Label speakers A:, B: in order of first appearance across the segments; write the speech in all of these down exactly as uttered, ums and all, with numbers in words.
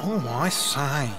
A: Oh, I say.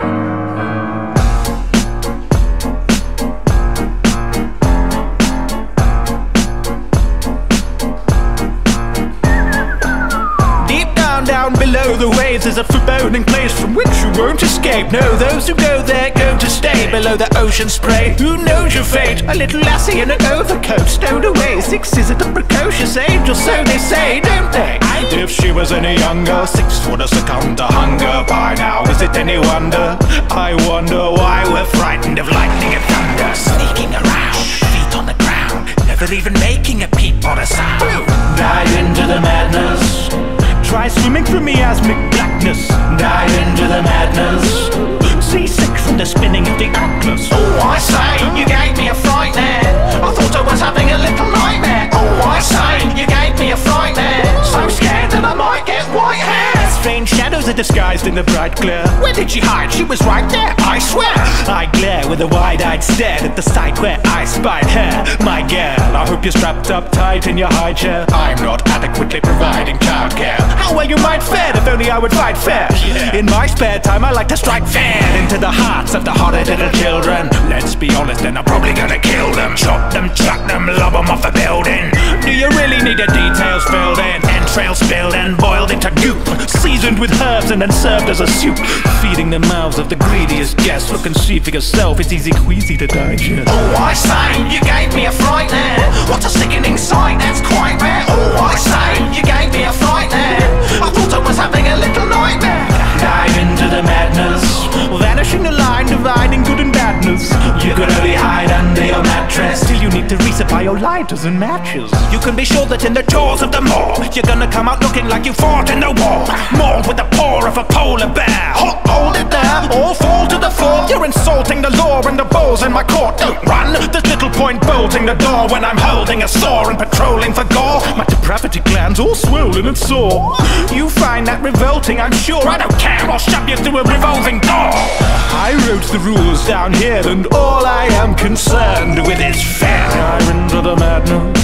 A: Down below the waves is a foreboding place from which you won't escape. No, those who go there going to stay below the ocean spray. Who knows your fate? A little lassie in an overcoat stowed away. Six is a precocious age, or so they say, don't they? If she was any younger, Six would have succumbed to hunger by now. Is it any wonder? I wonder why we're frightened of lightning and thunder. Sneaking around, feet on the ground, never even making a peep or a sound. Dive into the madness. Try swimming through miasmic blackness. Dive into the madness. Seasick from the spinning of the atlas. Oh, I say, you gave me a fright there. I thought I was having a little nightmare. Oh, I say, you gave me a fright there. So scared that I might get white hair. Strange shadows are disguised in the bright glare. Where did she hide? She was right there, I swear. I glare with a wide-eyed stare at the sight where I spied her. My girl, I hope you're strapped up tight in your high chair. I'm not adequately providing childcare. How well you might fare if only I would fight fair. Yeah. In my spare time I like to strike fair into the hearts of the horrid little children. Let's be honest, and I'm probably gonna kill them. Chop them, chuck them, lob them off a building. Do you really need the details filled in? Entrails spilled and boiled into goop, seasoned with herbs and then served as a soup, feeding the mouths of the greediest guests. Look and see for yourself, it's easy queasy to digest. Oh, I say, you gave me a fright there. What a sickening sight, that's quite rare. Oh, I say, you gave me a fright there. I thought I was having a little nightmare. Dive into the madness, vanishing the line dividing good and badness. You could only hide under your mattress till you need to resupply your lighters and matches. You can be sure that in the jaws of the maw, you're gonna come out looking like you fought in the war, mauled with the paw of a polar bear. Hold it there, or fall to the floor. You're insulting the law and the balls in my court. Don't run, there's little point bolting the door when I'm holding a saw and patrolling for gore. My depravity glands all swollen and sore. You find that revolting, I'm sure. I don't care, I'll shove you through a revolving door. I wrote the rules down here, and all I am concerned with is fair. Dive into the madness.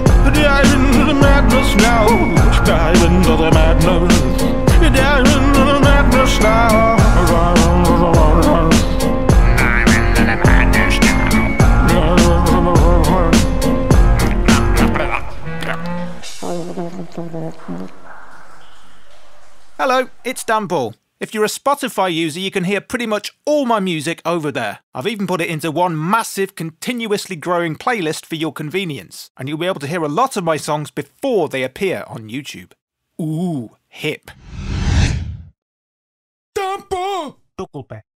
A: Dive into the madness now. Dive into the madness. Dive into the madness now. Dive into the madness. Dive into the madness now. Hello, it's Dan Ball. If you're a Spotify user, you can hear pretty much all my music over there. I've even put it into one massive, continuously growing playlist for your convenience. And you'll be able to hear a lot of my songs before they appear on YouTube. Ooh, hip. Dan Ball!